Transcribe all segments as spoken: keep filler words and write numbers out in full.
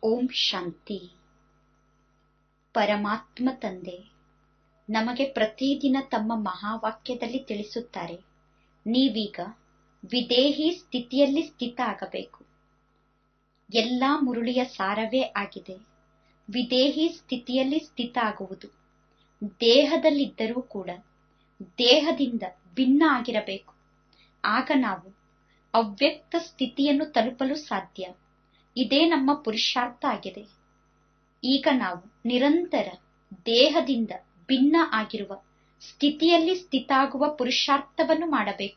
ಓಂ ಶಾಂತಿ. ಪರಮಾತ್ಮ ತಂದೆ ನಮಗೆ ಪ್ರತಿದಿನ ತಮ್ಮ ಮಹಾವಾಕ್ಯದಲ್ಲಿ ತಿಳಿಸುತ್ತಾರೆ, ನೀವೀಗ ವಿದೇಹಿ ಸ್ಥಿತಿಯಲ್ಲಿ ಸ್ಥಿತ ಆಗಬೇಕು. ಎಲ್ಲಾ ಮುರುಳಿಯ ಸಾರವೇ ಆಗಿದೆ ವಿದೇಹಿ ಸ್ಥಿತಿಯಲ್ಲಿ ಸ್ಥಿತ ಆಗುವುದು. ದೇಹದಲ್ಲಿದ್ದರೂ ಕೂಡ ದೇಹದಿಂದ ಭಿನ್ನ ಆಗಿರಬೇಕು. ಆಗ ನಾವು ಅವ್ಯಕ್ತ ಸ್ಥಿತಿಯನ್ನು ತಲುಪಲು ಸಾಧ್ಯ. ಇದೇ ನಮ್ಮ ಪುರುಷಾರ್ಥ ಆಗಿದೆ. ಈಗ ನಾವು ನಿರಂತರ ದೇಹದಿಂದ ಭಿನ್ನ ಆಗಿರುವ ಸ್ಥಿತಿಯಲ್ಲಿ ಸ್ಥಿತಾಗುವ ಪುರುಷಾರ್ಥವನ್ನು ಮಾಡಬೇಕು.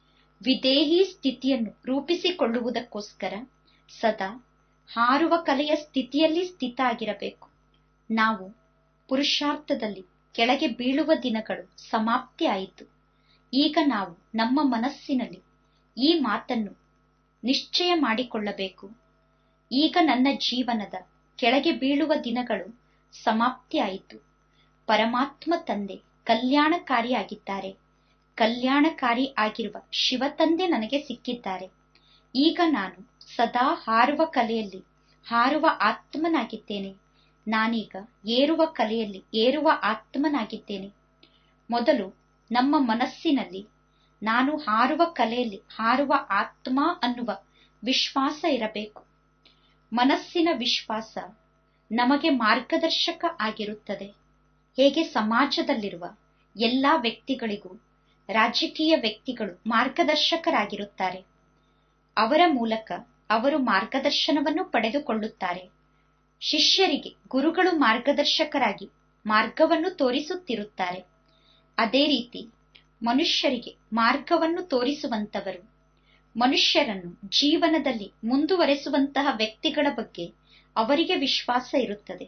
ವಿದೇಹಿ ಸ್ಥಿತಿಯನ್ನು ರೂಪಿಸಿಕೊಳ್ಳುವುದಕ್ಕೋಸ್ಕರ ಸದಾ ಹಾರುವ ಕಲೆಯ ಸ್ಥಿತಿಯಲ್ಲಿ ಸ್ಥಿತ ಆಗಿರಬೇಕು. ನಾವು ಪುರುಷಾರ್ಥದಲ್ಲಿ ಕೆಳಗೆ ಬೀಳುವ ದಿನಗಳು ಸಮಾಪ್ತಿ ಆಯಿತು. ಈಗ ನಾವು ನಮ್ಮ ಮನಸ್ಸಿನಲ್ಲಿ ಈ ಮಾತನ್ನು ನಿಶ್ಚಯ ಮಾಡಿಕೊಳ್ಳಬೇಕು, ಈಗ ನನ್ನ ಜೀವನದ ಕೆಳಗೆ ಬೀಳುವ ದಿನಗಳು ಸಮಾಪ್ತಿ ಆಯಿತು. ಪರಮಾತ್ಮ ತಂದೆ ಕಲ್ಯಾಣಕಾರಿಯಾಗಿದ್ದಾರೆ. ಕಲ್ಯಾಣಕಾರಿ ಆಗಿರುವ ಶಿವ ತಂದೆ ನನಗೆ ಸಿಕ್ಕಿದ್ದಾರೆ. ಈಗ ನಾನು ಸದಾ ಹಾರುವ ಕಲೆಯಲ್ಲಿ ಹಾರುವ ಆತ್ಮನಾಗಿದ್ದೇನೆ. ನಾನೀಗ ಏರುವ ಕಲೆಯಲ್ಲಿ ಏರುವ ಆತ್ಮನಾಗಿದ್ದೇನೆ. ಮೊದಲು ನಮ್ಮ ಮನಸ್ಸಿನಲ್ಲಿ ನಾನು ಹಾರುವ ಕಲೆಯಲ್ಲಿ ಹಾರುವ ಆತ್ಮ ಅನ್ನುವ ವಿಶ್ವಾಸ ಇರಬೇಕು. ಮನಸ್ಸಿನ ವಿಶ್ವಾಸ ನಮಗೆ ಮಾರ್ಗದರ್ಶಕ ಆಗಿರುತ್ತದೆ. ಹೇಗೆ ಸಮಾಜದಲ್ಲಿರುವ ಎಲ್ಲಾ ವ್ಯಕ್ತಿಗಳಿಗೂ ರಾಜಕೀಯ ವ್ಯಕ್ತಿಗಳು ಮಾರ್ಗದರ್ಶಕರಾಗಿರುತ್ತಾರೆ. ಅವರ ಮೂಲಕ ಅವರು ಮಾರ್ಗದರ್ಶನವನ್ನು ಪಡೆದುಕೊಳ್ಳುತ್ತಾರೆ. ಶಿಷ್ಯರಿಗೆ ಗುರುಗಳು ಮಾರ್ಗದರ್ಶಕರಾಗಿ ಮಾರ್ಗವನ್ನು ತೋರಿಸುತ್ತಿರುತ್ತಾರೆ. ಅದೇ ರೀತಿ ಮನುಷ್ಯರಿಗೆ ಮಾರ್ಗವನ್ನು ತೋರಿಸುವಂತವರು, ಮನುಷ್ಯರನ್ನು ಜೀವನದಲ್ಲಿ ಮುಂದುವರೆಸುವಂತಹ ವ್ಯಕ್ತಿಗಳ ಬಗ್ಗೆ ಅವರಿಗೆ ವಿಶ್ವಾಸ ಇರುತ್ತದೆ.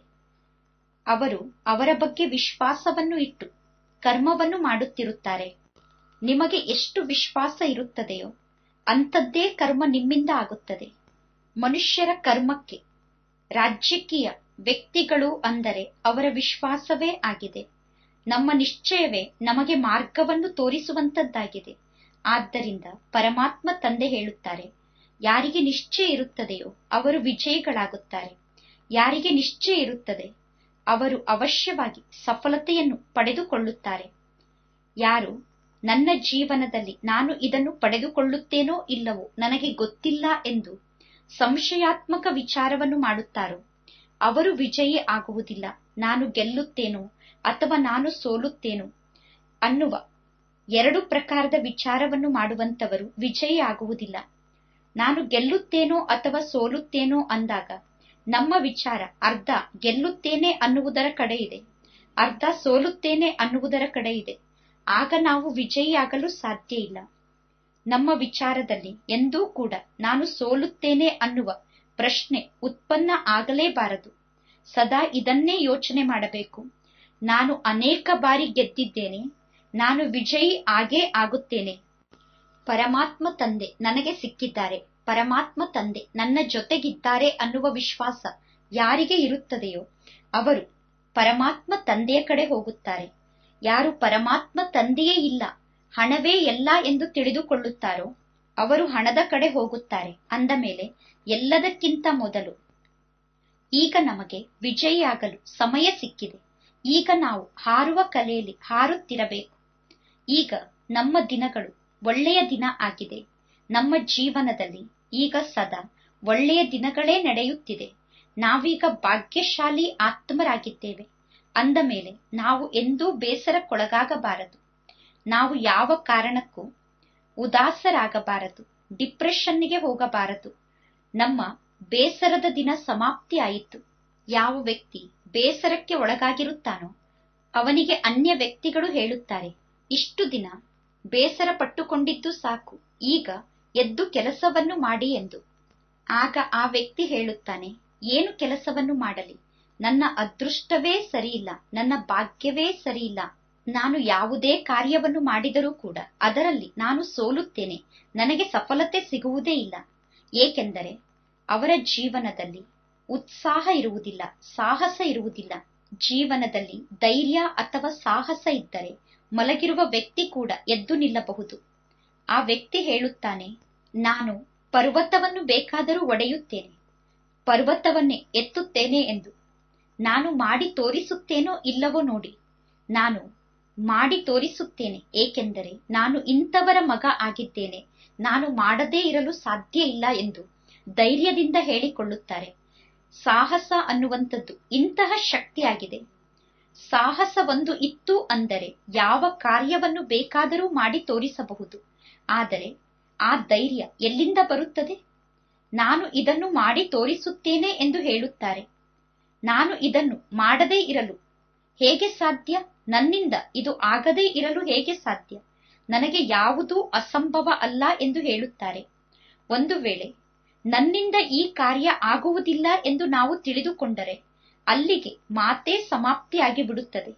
ಅವರು ಅವರ ಬಗ್ಗೆ ವಿಶ್ವಾಸವನ್ನು ಇಟ್ಟು ಕರ್ಮವನ್ನು ಮಾಡುತ್ತಿರುತ್ತಾರೆ. ನಿಮಗೆ ಎಷ್ಟು ವಿಶ್ವಾಸ ಇರುತ್ತದೆಯೋ ಅಂಥದ್ದೇ ಕರ್ಮ ನಿಮ್ಮಿಂದ ಆಗುತ್ತದೆ. ಮನುಷ್ಯರ ಕರ್ಮಕ್ಕೆ ರಾಜಕೀಯ ವ್ಯಕ್ತಿಗಳು ಅಂದರೆ ಅವರ ವಿಶ್ವಾಸವೇ ಆಗಿದೆ. ನಮ್ಮ ನಿಶ್ಚಯವೇ ನಮಗೆ ಮಾರ್ಗವನ್ನು ತೋರಿಸುವಂತದ್ದಾಗಿದೆ. ಆದ್ದರಿಂದ ಪರಮಾತ್ಮ ತಂದೆ ಹೇಳುತ್ತಾರೆ, ಯಾರಿಗೆ ನಿಶ್ಚಯ ಇರುತ್ತದೆಯೋ ಅವರು ವಿಜಯಿಗಳಾಗುತ್ತಾರೆ. ಯಾರಿಗೆ ನಿಶ್ಚಯ ಇರುತ್ತದೆ ಅವರು ಅವಶ್ಯವಾಗಿ ಸಫಲತೆಯನ್ನು ಪಡೆದುಕೊಳ್ಳುತ್ತಾರೆ. ಯಾರು ನನ್ನ ಜೀವನದಲ್ಲಿ ನಾನು ಇದನ್ನು ಪಡೆದುಕೊಳ್ಳುತ್ತೇನೋ ಇಲ್ಲವೋ ನನಗೆ ಗೊತ್ತಿಲ್ಲ ಎಂದು ಸಂಶಯಾತ್ಮಕ ವಿಚಾರವನ್ನು ಮಾಡುತ್ತಾರೋ ಅವರು ವಿಜಯಿ ಆಗುವುದಿಲ್ಲ. ನಾನು ಗೆಲ್ಲುತ್ತೇನೋ ಅಥವಾ ನಾನು ಸೋಲುತ್ತೇನೋ ಅನ್ನುವ ಎರಡು ಪ್ರಕಾರದ ವಿಚಾರವನ್ನು ಮಾಡುವಂತವರು ವಿಜಯಿ ಆಗುವುದಿಲ್ಲ. ನಾನು ಗೆಲ್ಲುತ್ತೇನೋ ಅಥವಾ ಸೋಲುತ್ತೇನೋ ಅಂದಾಗ ನಮ್ಮ ವಿಚಾರ ಅರ್ಧ ಗೆಲ್ಲುತ್ತೇನೆ ಅನ್ನುವುದರ ಕಡೆ ಇದೆ, ಅರ್ಧ ಸೋಲುತ್ತೇನೆ ಅನ್ನುವುದರ ಕಡೆ ಇದೆ. ಆಗ ನಾವು ವಿಜಯಿಯಾಗಲು ಸಾಧ್ಯ ಇಲ್ಲ. ನಮ್ಮ ವಿಚಾರದಲ್ಲಿ ಎಂದೂ ಕೂಡ ನಾನು ಸೋಲುತ್ತೇನೆ ಅನ್ನುವ ಪ್ರಶ್ನೆ ಉತ್ಪನ್ನ ಆಗಲೇಬಾರದು. ಸದಾ ಇದನ್ನೇ ಯೋಚನೆ ಮಾಡಬೇಕು, ನಾನು ಅನೇಕ ಬಾರಿ ಗೆದ್ದಿದ್ದೇನೆ, ನಾನು ವಿಜಯಿ ಆಗೇ ಆಗುತ್ತೇನೆ. ಪರಮಾತ್ಮ ತಂದೆ ನನಗೆ ಸಿಕ್ಕಿದ್ದಾರೆ, ಪರಮಾತ್ಮ ತಂದೆ ನನ್ನ ಜೊತೆಗಿದ್ದಾರೆ ಅನ್ನುವ ವಿಶ್ವಾಸ ಯಾರಿಗೆ ಇರುತ್ತದೆಯೋ ಅವರು ಪರಮಾತ್ಮ ತಂದೆಯ ಕಡೆ ಹೋಗುತ್ತಾರೆ. ಯಾರು ಪರಮಾತ್ಮ ತಂದೆಯೇ ಇಲ್ಲ, ಹಣವೇ ಎಲ್ಲ ಎಂದು ತಿಳಿದುಕೊಳ್ಳುತ್ತಾರೋ ಅವರು ಹಣದ ಕಡೆ ಹೋಗುತ್ತಾರೆ. ಅಂದ ಮೇಲೆ ಎಲ್ಲದಕ್ಕಿಂತ ಮೊದಲು ಈಗ ನಮಗೆ ವಿಜಯಿಯಾಗಲು ಸಮಯ ಸಿಕ್ಕಿದೆ. ಈಗ ನಾವು ಹಾರುವ ಕಲೆಯಲ್ಲಿ ಹಾರುತ್ತಿರಬೇಕು. ಈಗ ನಮ್ಮ ದಿನಗಳು ಒಳ್ಳೆಯ ದಿನ ಆಗಿದೆ. ನಮ್ಮ ಜೀವನದಲ್ಲಿ ಈಗ ಸದಾ ಒಳ್ಳೆಯ ದಿನಗಳೇ ನಡೆಯುತ್ತಿದೆ. ನಾವೀಗ ಭಾಗ್ಯಶಾಲಿ ಆತ್ಮರಾಗಿದ್ದೇವೆ. ಅಂದ ಮೇಲೆ ನಾವು ಎಂದೂ ಬೇಸರಕ್ಕೊಳಗಾಗಬಾರದು. ನಾವು ಯಾವ ಕಾರಣಕ್ಕೂ ಉದಾಸರಾಗಬಾರದು, ಡಿಪ್ರೆಷನ್ನಿಗೆ ಹೋಗಬಾರದು. ನಮ್ಮ ಬೇಸರದ ದಿನ ಸಮಾಪ್ತಿ ಆಯಿತು. ಯಾವ ವ್ಯಕ್ತಿ ಬೇಸರಕ್ಕೆ ಒಳಗಾಗಿರುತ್ತಾನೋ ಅವನಿಗೆ ಅನ್ಯ ವ್ಯಕ್ತಿಗಳು ಹೇಳುತ್ತಾರೆ, ಇಷ್ಟು ದಿನ ಬೇಸರ ಪಟ್ಟುಕೊಂಡಿದ್ದು ಸಾಕು, ಈಗ ಎದ್ದು ಕೆಲಸವನ್ನು ಮಾಡಿ ಎಂದು. ಆಗ ಆ ವ್ಯಕ್ತಿ ಹೇಳುತ್ತಾನೆ, ಏನು ಕೆಲಸವನ್ನು ಮಾಡಲಿ, ನನ್ನ ಅದೃಷ್ಟವೇ ಸರಿಯಿಲ್ಲ, ನನ್ನ ಭಾಗ್ಯವೇ ಸರಿಯಿಲ್ಲ. ನಾನು ಯಾವುದೇ ಕಾರ್ಯವನ್ನು ಮಾಡಿದರೂ ಕೂಡ ಅದರಲ್ಲಿ ನಾನು ಸೋಲುತ್ತೇನೆ, ನನಗೆ ಸಫಲತೆ ಸಿಗುವುದೇ ಇಲ್ಲ. ಏಕೆಂದರೆ ಅವರ ಜೀವನದಲ್ಲಿ ಉತ್ಸಾಹ ಇರುವುದಿಲ್ಲ, ಸಾಹಸ ಇರುವುದಿಲ್ಲ. ಜೀವನದಲ್ಲಿ ಧೈರ್ಯ ಅಥವಾ ಸಾಹಸ ಇದ್ದರೆ ಮಲಗಿರುವ ವ್ಯಕ್ತಿ ಕೂಡ ಎದ್ದು ನಿಲ್ಲಬಹುದು. ಆ ವ್ಯಕ್ತಿ ಹೇಳುತ್ತಾನೆ, ನಾನು ಪರ್ವತವನ್ನು ಬೇಕಾದರೂ ಒಡೆಯುತ್ತೇನೆ, ಪರ್ವತವನ್ನೇ ಎತ್ತುತ್ತೇನೆ ಎಂದು. ನಾನು ಮಾಡಿ ತೋರಿಸುತ್ತೇನೋ ಇಲ್ಲವೋ ನೋಡಿ. ನಾನು ಮಾಡಿ ತೋರಿಸುತ್ತೇನೆ, ಏಕೆಂದರೆ ನಾನು ಇಂಥವರ ಮಗ ಆಗಿದ್ದೇನೆ. ನಾನು ಮಾಡದೇ ಇರಲು ಸಾಧ್ಯ ಇಲ್ಲ ಎಂದು ಧೈರ್ಯದಿಂದ ಹೇಳಿಕೊಳ್ಳುತ್ತಾರೆ. ಸಾಹಸ ಅನ್ನುವಂಥದ್ದು ಇಂತಹ ಶಕ್ತಿಯಾಗಿದೆ. ಸಾಹಸ ಒಂದು ಇತ್ತು ಅಂದರೆ ಯಾವ ಕಾರ್ಯವನ್ನು ಬೇಕಾದರೂ ಮಾಡಿ ತೋರಿಸಬಹುದು. ಆದರೆ ಆ ಧೈರ್ಯ ಎಲ್ಲಿಂದ ಬರುತ್ತದೆ? ನಾನು ಇದನ್ನು ಮಾಡಿ ತೋರಿಸುತ್ತೇನೆ ಎಂದು ಹೇಳುತ್ತಾರೆ. ನಾನು ಇದನ್ನು ಮಾಡದೇ ಇರಲು ಹೇಗೆ ಸಾಧ್ಯ? ನನ್ನಿಂದ ಇದು ಆಗದೇ ಇರಲು ಹೇಗೆ ಸಾಧ್ಯ? ನನಗೆ ಯಾವುದೂ ಅಸಂಭವ ಅಲ್ಲ ಎಂದು ಹೇಳುತ್ತಾರೆ. ಒಂದು ವೇಳೆ ನನ್ನಿಂದ ಈ ಕಾರ್ಯ ಆಗುವುದಿಲ್ಲ ಎಂದು ನಾವು ತಿಳಿದುಕೊಂಡರೆ ಅಲ್ಲಿಗೆ ಮಾತೇ ಸಮಾಪ್ತಿಯಾಗಿ ಬಿಡುತ್ತದೆ.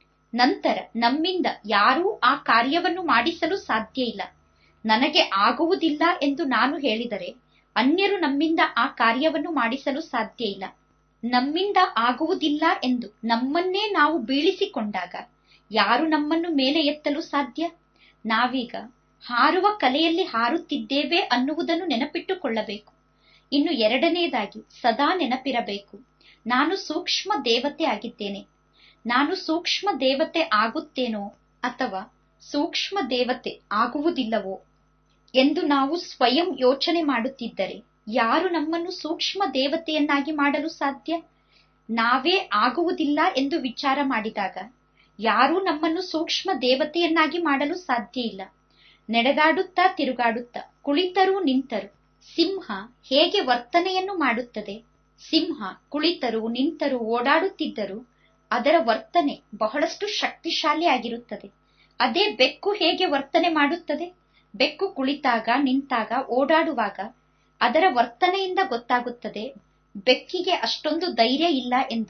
ನಂತರ ನಮ್ಮಿಂದ ಯಾರೂ ಆ ಕಾರ್ಯವನ್ನು ಮಾಡಿಸಲು ಸಾಧ್ಯ ಇಲ್ಲ. ನನಗೆ ಆಗುವುದಿಲ್ಲ ಎಂದು ನಾನು ಹೇಳಿದರೆ ಅನ್ಯರು ನಮ್ಮಿಂದ ಆ ಕಾರ್ಯವನ್ನು ಮಾಡಿಸಲು ಸಾಧ್ಯ ಇಲ್ಲ. ನಮ್ಮಿಂದ ಆಗುವುದಿಲ್ಲ ಎಂದು ನಮ್ಮನ್ನೇ ನಾವು ಬೀಳಿಸಿಕೊಂಡಾಗ ಯಾರು ನಮ್ಮನ್ನು ಮೇಲೆ ಎತ್ತಲು ಸಾಧ್ಯ? ನಾವೀಗ ಹಾರುವ ಕಲೆಯಲ್ಲಿ ಹಾರುತ್ತಿದ್ದೇವೆ ಅನ್ನುವುದನ್ನು ನೆನಪಿಟ್ಟುಕೊಳ್ಳಬೇಕು. ಇನ್ನು ಎರಡನೆಯದಾಗಿ ಸದಾ ನೆನಪಿರಬೇಕು, ನಾನು ಸೂಕ್ಷ್ಮ ದೇವತೆ ಆಗಿದ್ದೇನೆ. ನಾನು ಸೂಕ್ಷ್ಮ ದೇವತೆ ಆಗುತ್ತೇನೋ ಅಥವಾ ಸೂಕ್ಷ್ಮ ದೇವತೆ ಆಗುವುದಿಲ್ಲವೋ ಎಂದು ನಾವು ಸ್ವಯಂ ಯೋಚನೆ ಮಾಡುತ್ತಿದ್ದರೆ ಯಾರು ನಮ್ಮನ್ನು ಸೂಕ್ಷ್ಮ ದೇವತೆಯನ್ನಾಗಿ ಮಾಡಲು ಸಾಧ್ಯ? ನಾವೇ ಆಗುವುದಿಲ್ಲ ಎಂದು ವಿಚಾರ ಮಾಡಿದಾಗ ಯಾರೂ ನಮ್ಮನ್ನು ಸೂಕ್ಷ್ಮ ದೇವತೆಯನ್ನಾಗಿ ಮಾಡಲು ಸಾಧ್ಯ ಇಲ್ಲ. ನಡೆದಾಡುತ್ತಾ ತಿರುಗಾಡುತ್ತಾ ಕುಳಿತರೂ ನಿಂತರೂ ಸಿಂಹ ಹೇಗೆ ವರ್ತನೆಯನ್ನು ಮಾಡುತ್ತದೆ? ಸಿಂಹ ಕುಳಿತರೂ ನಿಂತರೂ ಓಡಾಡುತ್ತಿದ್ದರೂ ಅದರ ವರ್ತನೆ ಬಹಳಷ್ಟು ಶಕ್ತಿಶಾಲಿಯಾಗಿರುತ್ತದೆ. ಅದೇ ಬೆಕ್ಕು ಹೇಗೆ ವರ್ತನೆ ಮಾಡುತ್ತದೆ? ಬೆಕ್ಕು ಕುಳಿತಾಗ, ನಿಂತಾಗ, ಓಡಾಡುವಾಗ ಅದರ ವರ್ತನೆಯಿಂದ ಗೊತ್ತಾಗುತ್ತದೆ ಬೆಕ್ಕಿಗೆ ಅಷ್ಟೊಂದು ಧೈರ್ಯ ಇಲ್ಲ ಎಂದು.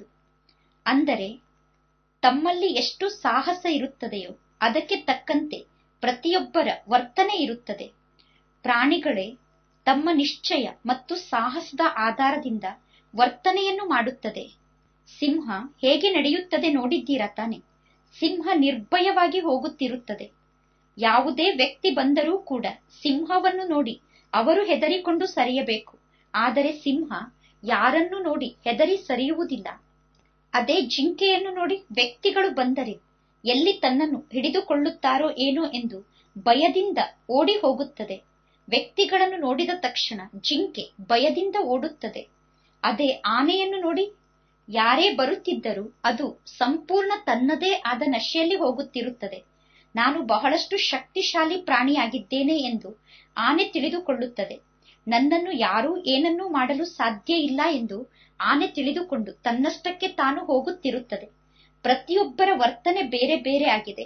ಅಂದರೆ ತಮ್ಮಲ್ಲಿ ಎಷ್ಟು ಸಾಹಸ ಇರುತ್ತದೆಯೋ ಅದಕ್ಕೆ ತಕ್ಕಂತೆ ಪ್ರತಿಯೊಬ್ಬರ ವರ್ತನೆ ಇರುತ್ತದೆ. ಪ್ರಾಣಿಗಳೇ ತಮ್ಮ ನಿಶ್ಚಯ ಮತ್ತು ಸಾಹಸದ ಆಧಾರದಿಂದ ವರ್ತನೆಯನ್ನು ಮಾಡುತ್ತದೆ. ಸಿಂಹ ಹೇಗೆ ನಡೆಯುತ್ತದೆ ನೋಡಿದ್ದೀರಾ ತಾನೆ? ಸಿಂಹ ನಿರ್ಭಯವಾಗಿ ಹೋಗುತ್ತಿರುತ್ತದೆ. ಯಾವುದೇ ವ್ಯಕ್ತಿ ಬಂದರೂ ಕೂಡ ಸಿಂಹವನ್ನು ನೋಡಿ ಅವರು ಹೆದರಿಕೊಂಡು ಸರಿಯಬೇಕು. ಆದರೆ ಸಿಂಹ ಯಾರನ್ನು ನೋಡಿ ಹೆದರಿ ಸರಿಯುವುದಿಲ್ಲ. ಅದೇ ಜಿಂಕೆಯನ್ನು ನೋಡಿ ವ್ಯಕ್ತಿಗಳು ಬಂದರೆ ಎಲ್ಲಿ ತನ್ನನ್ನು ಹಿಡಿದುಕೊಳ್ಳುತ್ತಾರೋ ಏನೋ ಎಂದು ಭಯದಿಂದ ಓಡಿ ಹೋಗುತ್ತದೆ. ವ್ಯಕ್ತಿಗಳನ್ನು ನೋಡಿದ ತಕ್ಷಣ ಜಿಂಕೆ ಭಯದಿಂದ ಓಡುತ್ತದೆ. ಅದೇ ಆನೆಯನ್ನು ನೋಡಿ, ಯಾರೇ ಬರುತ್ತಿದ್ದರೂ ಅದು ಸಂಪೂರ್ಣ ತನ್ನದೇ ಆದ ನಶೆಯಲ್ಲಿ ಹೋಗುತ್ತಿರುತ್ತದೆ. ನಾನು ಬಹಳಷ್ಟು ಶಕ್ತಿಶಾಲಿ ಪ್ರಾಣಿಯಾಗಿದ್ದೇನೆ ಎಂದು ಆನೆ ತಿಳಿದುಕೊಳ್ಳುತ್ತದೆ. ನನ್ನನ್ನು ಯಾರೂ ಏನನ್ನೂ ಮಾಡಲು ಸಾಧ್ಯ ಇಲ್ಲ ಎಂದು ಆನೆ ತಿಳಿದುಕೊಂಡು ತನ್ನಷ್ಟಕ್ಕೆ ತಾನು ಹೋಗುತ್ತಿರುತ್ತದೆ. ಪ್ರತಿಯೊಬ್ಬರ ವರ್ತನೆ ಬೇರೆ ಬೇರೆ ಆಗಿದೆ.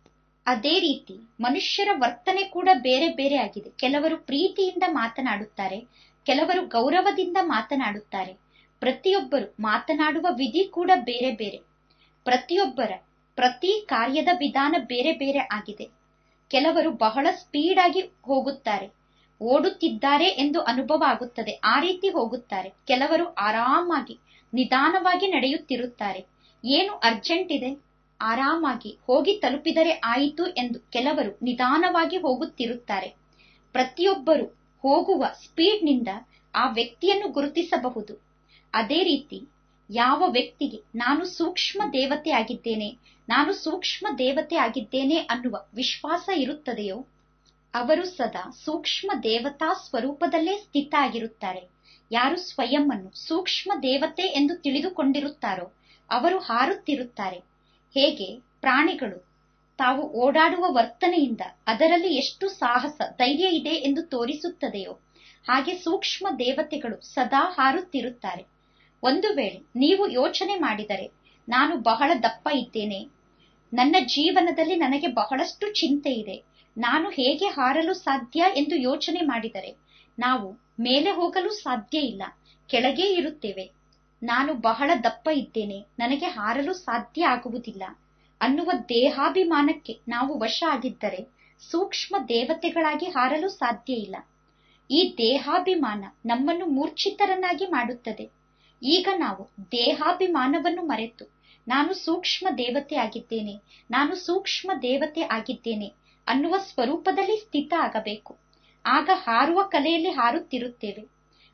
ಅದೇ ರೀತಿ ಮನುಷ್ಯರ ವರ್ತನೆ ಕೂಡ ಬೇರೆ ಬೇರೆ ಆಗಿದೆ. ಕೆಲವರು ಪ್ರೀತಿಯಿಂದ ಮಾತನಾಡುತ್ತಾರೆ, ಕೆಲವರು ಗೌರವದಿಂದ ಮಾತನಾಡುತ್ತಾರೆ. ಪ್ರತಿಯೊಬ್ಬರು ಮಾತನಾಡುವ ವಿಧಿ ಕೂಡ ಬೇರೆ ಬೇರೆ. ಪ್ರತಿಯೊಬ್ಬರ ಪ್ರತಿ ಕಾರ್ಯದ ವಿಧಾನ ಬೇರೆ ಬೇರೆ ಆಗಿದೆ. ಕೆಲವರು ಬಹಳ ಸ್ಪೀಡ್ ಆಗಿ ಹೋಗುತ್ತಾರೆ, ಓಡುತ್ತಿದ್ದಾರೆ ಎಂದು ಅನುಭವ ಆಗುತ್ತದೆ, ಆ ರೀತಿ ಹೋಗುತ್ತಾರೆ. ಕೆಲವರು ಆರಾಮಾಗಿ ನಿಧಾನವಾಗಿ ನಡೆಯುತ್ತಿರುತ್ತಾರೆ. ಏನು ಅರ್ಜೆಂಟ್ ಇದೆ, ಆರಾಮಾಗಿ ಹೋಗಿ ತಲುಪಿದರೆ ಆಯಿತು ಎಂದು ಕೆಲವರು ನಿಧಾನವಾಗಿ ಹೋಗುತ್ತಿರುತ್ತಾರೆ. ಪ್ರತಿಯೊಬ್ಬರು ಹೋಗುವ ಸ್ಪೀಡ್ನಿಂದ ಆ ವ್ಯಕ್ತಿಯನ್ನು ಗುರುತಿಸಬಹುದು. ಅದೇ ರೀತಿ ಯಾವ ವ್ಯಕ್ತಿಗೆ ನಾನು ಸೂಕ್ಷ್ಮ ದೇವತೆ ಆಗಿದ್ದೇನೆ, ನಾನು ಸೂಕ್ಷ್ಮ ದೇವತೆ ಆಗಿದ್ದೇನೆ ಅನ್ನುವ ವಿಶ್ವಾಸ ಇರುತ್ತದೆಯೋ ಅವರು ಸದಾ ಸೂಕ್ಷ್ಮ ದೇವತಾ ಸ್ವರೂಪದಲ್ಲೇ ಸ್ಥಿತ ಆಗಿರುತ್ತಾರೆ. ಯಾರು ಸ್ವಯಂ ಅನ್ನು ಸೂಕ್ಷ್ಮ ದೇವತೆ ಎಂದು ತಿಳಿದುಕೊಂಡಿರುತ್ತಾರೋ ಅವರು ಹಾರುತ್ತಿರುತ್ತಾರೆ. ಹೇಗೆ ಪ್ರಾಣಿಗಳು ತಾವು ಓಡಾಡುವ ವರ್ತನೆಯಿಂದ ಅದರಲ್ಲಿ ಎಷ್ಟು ಸಾಹಸ, ಧೈರ್ಯ ಇದೆ ಎಂದು ತೋರಿಸುತ್ತದೆಯೋ ಹಾಗೆ ಸೂಕ್ಷ್ಮ ದೇವತೆಗಳು ಸದಾ ಹಾರುತ್ತಿರುತ್ತಾರೆ. ಒಂದು ವೇಳೆ ನೀವು ಯೋಚನೆ ಮಾಡಿದರೆ, ನಾನು ಬಹಳ ದಪ್ಪ ಇದ್ದೇನೆ, ನನ್ನ ಜೀವನದಲ್ಲಿ ನನಗೆ ಬಹಳಷ್ಟು ಚಿಂತೆ ಇದೆ, ನಾನು ಹೇಗೆ ಹಾರಲು ಸಾಧ್ಯ ಎಂದು ಯೋಚನೆ ಮಾಡಿದರೆ ನಾವು ಮೇಲೆ ಹೋಗಲು ಸಾಧ್ಯ ಇಲ್ಲ, ಕೆಳಗೇ ಇರುತ್ತೇವೆ. ನಾನು ಬಹಳ ದಪ್ಪ ಇದ್ದೇನೆ, ನನಗೆ ಹಾರಲು ಸಾಧ್ಯ ಆಗುವುದಿಲ್ಲ ಅನ್ನುವ ದೇಹಾಭಿಮಾನಕ್ಕೆ ನಾವು ವಶ ಆಗಿದ್ದರೆ ಸೂಕ್ಷ್ಮ ದೇವತೆಗಳಾಗಿ ಹಾರಲು ಸಾಧ್ಯ ಇಲ್ಲ. ಈ ದೇಹಾಭಿಮಾನ ನಮ್ಮನ್ನು ಮೂರ್ಛಿತರನ್ನಾಗಿ ಮಾಡುತ್ತದೆ. ಈಗ ನಾವು ದೇಹಾಭಿಮಾನವನ್ನು ಮರೆತು ನಾನು ಸೂಕ್ಷ್ಮ ದೇವತೆ ಆಗಿದ್ದೇನೆ, ನಾನು ಸೂಕ್ಷ್ಮ ದೇವತೆ ಆಗಿದ್ದೇನೆ ಅನ್ನುವ ಸ್ವರೂಪದಲ್ಲಿ ಸ್ಥಿತ ಆಗಬೇಕು. ಆಗ ಹಾರುವ ಕಲೆಯಲ್ಲಿ ಹಾರುತ್ತಿರುತ್ತೇವೆ.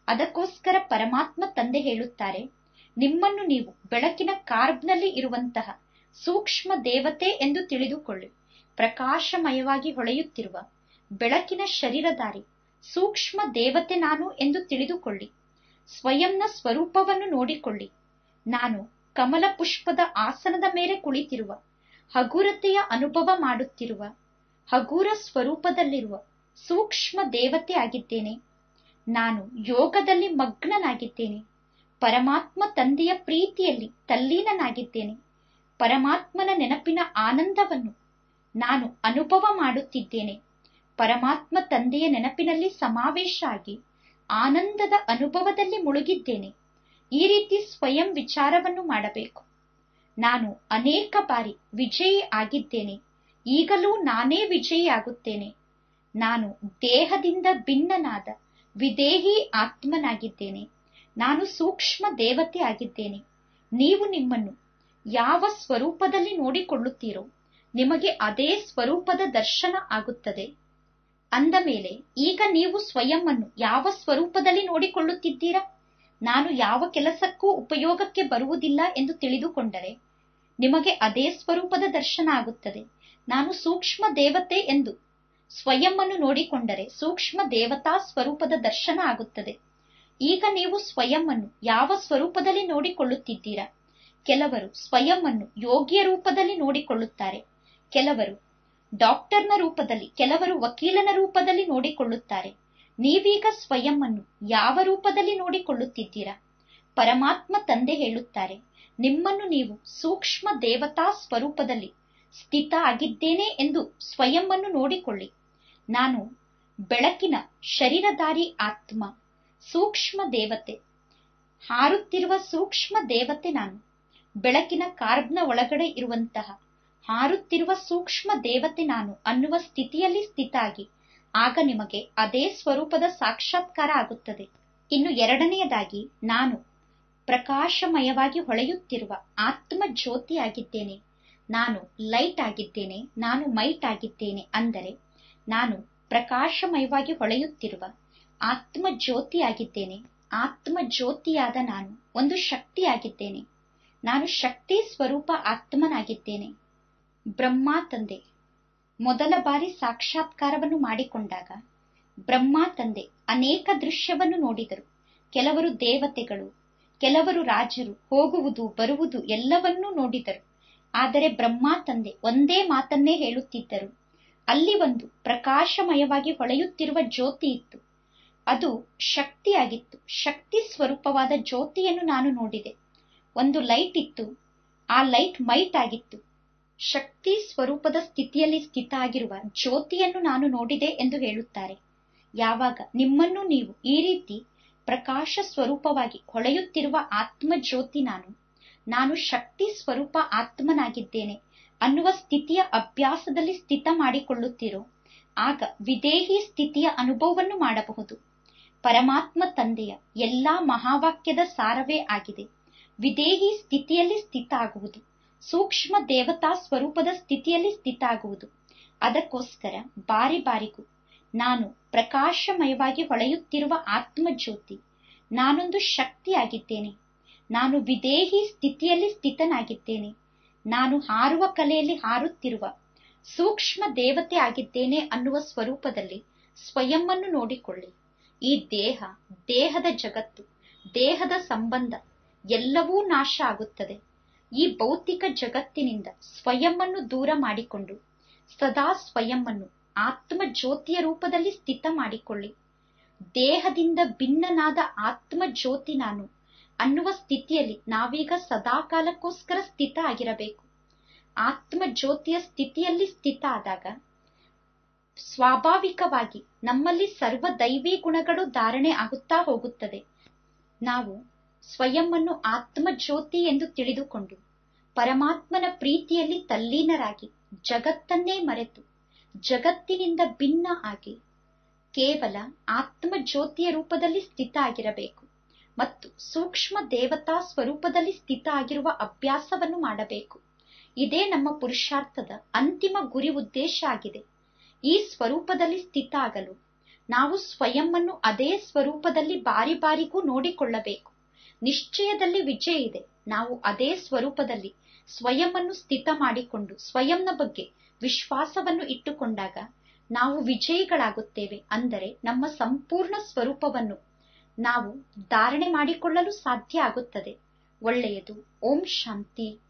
ಅದಕ್ಕೋಸ್ಕರ ಪರಮಾತ್ಮ ತಂದೆ ಹೇಳುತ್ತಾರೆ, ನಿಮ್ಮನ್ನು ನೀವು ಬೆಳಕಿನ ಕಾರ್ಬ್ನಲ್ಲಿ ಇರುವಂತಹ ಸೂಕ್ಷ್ಮ ದೇವತೆ ಎಂದು ತಿಳಿದುಕೊಳ್ಳಿ. ಪ್ರಕಾಶಮಯವಾಗಿ ಹೊಳೆಯುತ್ತಿರುವ ಬೆಳಕಿನ ಶರೀರಧಾರಿ ಸೂಕ್ಷ್ಮ ದೇವತೆ ನಾನು ಎಂದು ತಿಳಿದುಕೊಳ್ಳಿ. ಸ್ವಯಂನ ಸ್ವರೂಪವನ್ನು ನೋಡಿಕೊಳ್ಳಿ. ನಾನು ಕಮಲ ಪುಷ್ಪದ ಆಸನದ ಮೇಲೆ ಕುಳಿತಿರುವ ಹಗುರತೆಯ ಅನುಭವ ಮಾಡುತ್ತಿರುವ ಹಗುರ ಸ್ವರೂಪದಲ್ಲಿರುವ ಸೂಕ್ಷ್ಮ ದೇವತೆ ಆಗಿದ್ದೇನೆ. ನಾನು ಯೋಗದಲ್ಲಿ ಮಗ್ನನಾಗಿದ್ದೇನೆ. ಪರಮಾತ್ಮ ತಂದೆಯ ಪ್ರೀತಿಯಲ್ಲಿ ತಲ್ಲೀನನಾಗಿದ್ದೇನೆ. ಪರಮಾತ್ಮನ ನೆನಪಿನ ಆನಂದವನ್ನು ನಾನು ಅನುಭವ ಮಾಡುತ್ತಿದ್ದೇನೆ. ಪರಮಾತ್ಮ ತಂದೆಯ ನೆನಪಿನಲ್ಲಿ ಸಮಾವೇಶ ಆಗಿ ಆನಂದದ ಅನುಭವದಲ್ಲಿ ಮುಳುಗಿದ್ದೇನೆ. ಈ ರೀತಿ ಸ್ವಯಂ ವಿಚಾರವನ್ನು ಮಾಡಬೇಕು. ನಾನು ಅನೇಕ ಬಾರಿ ವಿಜಯಿ ಆಗಿದ್ದೇನೆ. ಈಗಲೂ ನಾನೇ ವಿಜಯಿ ಆಗುತ್ತೇನೆ. ನಾನು ದೇಹದಿಂದ ಭಿನ್ನನಾದ ವಿದೇಹಿ ಆತ್ಮನಾಗಿದ್ದೇನೆ. ನಾನು ಸೂಕ್ಷ್ಮ ದೇವತೆ ಆಗಿದ್ದೇನೆ. ನೀವು ನಿಮ್ಮನ್ನು ಯಾವ ಸ್ವರೂಪದಲ್ಲಿ ನೋಡಿಕೊಳ್ಳುತ್ತೀರೋ ನಿಮಗೆ ಅದೇ ಸ್ವರೂಪದ ದರ್ಶನ ಆಗುತ್ತದೆ. ಅಂದ ಮೇಲೆ ಈಗ ನೀವು ಸ್ವಯಂ ಅನ್ನು ಯಾವ ಸ್ವರೂಪದಲ್ಲಿ ನೋಡಿಕೊಳ್ಳುತ್ತಿದ್ದೀರಾ? ನಾನು ಯಾವ ಕೆಲಸಕ್ಕೂ ಉಪಯೋಗಕ್ಕೆ ಬರುವುದಿಲ್ಲ ಎಂದು ತಿಳಿದುಕೊಂಡರೆ ನಿಮಗೆ ಅದೇ ಸ್ವರೂಪದ ದರ್ಶನ ಆಗುತ್ತದೆ. ನಾನು ಸೂಕ್ಷ್ಮ ದೇವತೆ ಎಂದು ಸ್ವಯಂ ಅನ್ನು ನೋಡಿಕೊಂಡರೆ ಸೂಕ್ಷ್ಮ ದೇವತಾ ಸ್ವರೂಪದ ದರ್ಶನ ಆಗುತ್ತದೆ. ಈಗ ನೀವು ಸ್ವಯಂ ಅನ್ನು ಯಾವ ಸ್ವರೂಪದಲ್ಲಿ ನೋಡಿಕೊಳ್ಳುತ್ತಿದ್ದೀರಾ? ಕೆಲವರು ಸ್ವಯಂ ಅನ್ನು ಯೋಗಿಯ ರೂಪದಲ್ಲಿ ನೋಡಿಕೊಳ್ಳುತ್ತಾರೆ, ಕೆಲವರು ಡಾಕ್ಟರ್ನ ರೂಪದಲ್ಲಿ, ಕೆಲವರು ವಕೀಲನ ರೂಪದಲ್ಲಿ ನೋಡಿಕೊಳ್ಳುತ್ತಾರೆ. ನೀವೀಗ ಸ್ವಯಂ ಅನ್ನು ಯಾವ ರೂಪದಲ್ಲಿ ನೋಡಿಕೊಳ್ಳುತ್ತಿದ್ದೀರಾ? ಪರಮಾತ್ಮ ತಂದೆ ಹೇಳುತ್ತಾರೆ, ನಿಮ್ಮನ್ನು ನೀವು ಸೂಕ್ಷ್ಮ ದೇವತಾ ಸ್ವರೂಪದಲ್ಲಿ ಸ್ಥಿತ ಆಗಿದ್ದೇನೆ ಎಂದು ಸ್ವಯಂ ಅನ್ನು ನೋಡಿಕೊಳ್ಳಿ. ನಾನು ಬೆಳಕಿನ ಶರೀರಧಾರಿ ಆತ್ಮ, ಸೂಕ್ಷ್ಮ ದೇವತೆ, ಹಾರುತ್ತಿರುವ ಸೂಕ್ಷ್ಮ ದೇವತೆ ನಾನು. ಬೆಳಕಿನ ಕಾರ್ಬ್ನ ಒಳಗಡೆ ಇರುವಂತಹ ಹಾರುತ್ತಿರುವ ಸೂಕ್ಷ್ಮ ದೇವತೆ ನಾನು ಅನ್ನುವ ಸ್ಥಿತಿಯಲ್ಲಿ ಸ್ಥಿತ ಆಗಿ ಆಗ ನಿಮಗೆ ಅದೇ ಸ್ವರೂಪದ ಸಾಕ್ಷಾತ್ಕಾರ ಆಗುತ್ತದೆ. ಇನ್ನು ಎರಡನೆಯದಾಗಿ, ನಾನು ಪ್ರಕಾಶಮಯವಾಗಿ ಹೊಳೆಯುತ್ತಿರುವ ಆತ್ಮ ಜ್ಯೋತಿ ಆಗಿದ್ದೇನೆ. ನಾನು ಲೈಟ್ ಆಗಿದ್ದೇನೆ, ನಾನು ಮೈಟ್ ಆಗಿದ್ದೇನೆ. ಅಂದರೆ ನಾನು ಪ್ರಕಾಶಮಯವಾಗಿ ಹೊಳೆಯುತ್ತಿರುವ ಆತ್ಮ ಜ್ಯೋತಿ ಆಗಿದ್ದೇನೆ. ಆತ್ಮ ಜ್ಯೋತಿಯಾದ ನಾನು ಒಂದು ಶಕ್ತಿಯಾಗಿದ್ದೇನೆ. ನಾನು ಶಕ್ತಿ ಸ್ವರೂಪ ಆತ್ಮನಾಗಿದ್ದೇನೆ. ಬ್ರಹ್ಮ ತಂದೆ ಮೊದಲ ಬಾರಿ ಸಾಕ್ಷಾತ್ಕಾರವನ್ನು ಮಾಡಿಕೊಂಡಾಗ ಬ್ರಹ್ಮ ತಂದೆ ಅನೇಕ ದೃಶ್ಯವನ್ನು ನೋಡಿದರು. ಕೆಲವರು ದೇವತೆಗಳು, ಕೆಲವರು ರಾಜರು, ಹೋಗುವುದು ಬರುವುದು ಎಲ್ಲವನ್ನೂ ನೋಡಿದರು. ಆದರೆ ಬ್ರಹ್ಮ ತಂದೆ ಒಂದೇ ಮಾತನ್ನೇ ಹೇಳುತ್ತಿದ್ದರು. ಅಲ್ಲಿ ಒಂದು ಪ್ರಕಾಶಮಯವಾಗಿ ಹೊಳೆಯುತ್ತಿರುವ ಜ್ಯೋತಿ ಇತ್ತು. ಅದು ಶಕ್ತಿಯಾಗಿತ್ತು. ಶಕ್ತಿ ಸ್ವರೂಪವಾದ ಜ್ಯೋತಿಯನ್ನು ನಾನು ನೋಡಿದೆ. ಒಂದು ಲೈಟ್ ಇತ್ತು, ಆ ಲೈಟ್ ಮೈಟ್ ಆಗಿತ್ತು. ಶಕ್ತಿ ಸ್ವರೂಪದ ಸ್ಥಿತಿಯಲ್ಲಿ ಸ್ಥಿತ ಆಗಿರುವ ಜ್ಯೋತಿಯನ್ನು ನಾನು ನೋಡಿದೆ ಎಂದು ಹೇಳುತ್ತಾರೆ. ಯಾವಾಗ ನಿಮ್ಮನ್ನು ನೀವು ಈ ರೀತಿ ಪ್ರಕಾಶ ಸ್ವರೂಪವಾಗಿ ಹೊಳೆಯುತ್ತಿರುವ ಆತ್ಮ ಜ್ಯೋತಿ ನಾನು ನಾನು ಶಕ್ತಿ ಸ್ವರೂಪ ಆತ್ಮನಾಗಿದ್ದೇನೆ ಅನ್ನುವ ಸ್ಥಿತಿಯ ಅಭ್ಯಾಸದಲ್ಲಿ ಸ್ಥಿತ ಮಾಡಿಕೊಳ್ಳುತ್ತೀರೋ ಆಗ ವಿದೇಹಿ ಸ್ಥಿತಿಯ ಅನುಭವವನ್ನು ಮಾಡಬಹುದು. ಪರಮಾತ್ಮ ತಂದೆಯ ಎಲ್ಲಾ ಮಹಾವಾಕ್ಯದ ಸಾರವೇ ಆಗಿದೆ. ವಿದೇಹಿ ಸ್ಥಿತಿಯಲ್ಲಿ ಸ್ಥಿತ ಆಗುವುದು, ಸೂಕ್ಷ್ಮ ದೇವತಾ ಸ್ವರೂಪದ ಸ್ಥಿತಿಯಲ್ಲಿ ಸ್ಥಿತ ಆಗುವುದು. ಅದಕ್ಕೋಸ್ಕರ ಬಾರಿ ಬಾರಿಗೂ ನಾನು ಪ್ರಕಾಶಮಯವಾಗಿ ಹೊಳೆಯುತ್ತಿರುವ ಆತ್ಮ ಜ್ಯೋತಿ, ನಾನೊಂದು ಶಕ್ತಿಯಾಗಿದ್ದೇನೆ. ನಾನು ವಿದೇಹಿ ಸ್ಥಿತಿಯಲ್ಲಿ ಸ್ಥಿತನಾಗಿದ್ದೇನೆ. ನಾನು ಹಾರುವ ಕಲೆಯಲ್ಲಿ ಹಾರುತ್ತಿರುವ ಸೂಕ್ಷ್ಮ ದೇವತೆ ಆಗಿದ್ದೇನೆ ಅನ್ನುವ ಸ್ವರೂಪದಲ್ಲಿ ಸ್ವಯಂವನ್ನು ನೋಡಿಕೊಳ್ಳಿ. ಈ ದೇಹ, ದೇಹದ ಜಗತ್ತು, ದೇಹದ ಸಂಬಂಧ ಎಲ್ಲವೂ ನಾಶ ಆಗುತ್ತದೆ. ಈ ಭೌತಿಕ ಜಗತ್ತಿನಿಂದ ಸ್ವಯಂವನ್ನು ದೂರ ಮಾಡಿಕೊಂಡು ಸದಾ ಸ್ವಯಂವನ್ನು ಆತ್ಮ ಜ್ಯೋತಿಯ ರೂಪದಲ್ಲಿ ಸ್ಥಿತ ಮಾಡಿಕೊಳ್ಳಿ. ದೇಹದಿಂದ ಭಿನ್ನನಾದ ಆತ್ಮ ಜ್ಯೋತಿ ನಾನು ಅನ್ನುವ ಸ್ಥಿತಿಯಲ್ಲಿ ನಾವೀಗ ಸದಾಕಾಲಕ್ಕೋಸ್ಕರ ಸ್ಥಿತ ಆಗಿರಬೇಕು. ಆತ್ಮ ಜ್ಯೋತಿಯ ಸ್ಥಿತಿಯಲ್ಲಿ ಸ್ಥಿತ ಆದಾಗ ಸ್ವಾಭಾವಿಕವಾಗಿ ನಮ್ಮಲ್ಲಿ ಸರ್ವ ದೈವಿ ಗುಣಗಳು ಧಾರಣೆ ಆಗುತ್ತಾ ಹೋಗುತ್ತದೆ. ನಾವು ಸ್ವಯಂವನ್ನು ಆತ್ಮ ಜ್ಯೋತಿ ಎಂದು ತಿಳಿದುಕೊಂಡು ಪರಮಾತ್ಮನ ಪ್ರೀತಿಯಲ್ಲಿ ತಲ್ಲೀನರಾಗಿ ಜಗತ್ತನ್ನೇ ಮರೆತು ಜಗತ್ತಿನಿಂದ ಭಿನ್ನ ಆಗಿ ಕೇವಲ ಆತ್ಮ ಜ್ಯೋತಿಯ ರೂಪದಲ್ಲಿ ಸ್ಥಿತ ಆಗಿರಬೇಕು ಮತ್ತು ಸೂಕ್ಷ್ಮ ದೇವತಾ ಸ್ವರೂಪದಲ್ಲಿ ಸ್ಥಿತ ಆಗಿರುವ ಅಭ್ಯಾಸವನ್ನು ಮಾಡಬೇಕು. ಇದೇ ನಮ್ಮ ಪುರುಷಾರ್ಥದ ಅಂತಿಮ ಗುರಿ ಉದ್ದೇಶ ಆಗಿದೆ. ಈ ಸ್ವರೂಪದಲ್ಲಿ ಸ್ಥಿತ ಆಗಲು ನಾವು ಸ್ವಯಂವನ್ನು ಅದೇ ಸ್ವರೂಪದಲ್ಲಿ ಬಾರಿ ಬಾರಿಗೂ ನೋಡಿಕೊಳ್ಳಬೇಕು. ನಿಶ್ಚಯದಲ್ಲಿ ವಿಜಯ ಇದೆ. ನಾವು ಅದೇ ಸ್ವರೂಪದಲ್ಲಿ ಸ್ವಯಂವನ್ನು ಸ್ಥಿತ ಮಾಡಿಕೊಂಡು ಸ್ವಯಂನ ಬಗ್ಗೆ ವಿಶ್ವಾಸವನ್ನು ಇಟ್ಟುಕೊಂಡಾಗ ನಾವು ವಿಜಯಿಗಳಾಗುತ್ತೇವೆ. ಅಂದರೆ ನಮ್ಮ ಸಂಪೂರ್ಣ ಸ್ವರೂಪವನ್ನು ನಾವು ಧಾರಣೆ ಮಾಡಿಕೊಳ್ಳಲು ಸಾಧ್ಯ ಆಗುತ್ತದೆ. ಒಳ್ಳೆಯದು. ಓಂ ಶಾಂತಿ.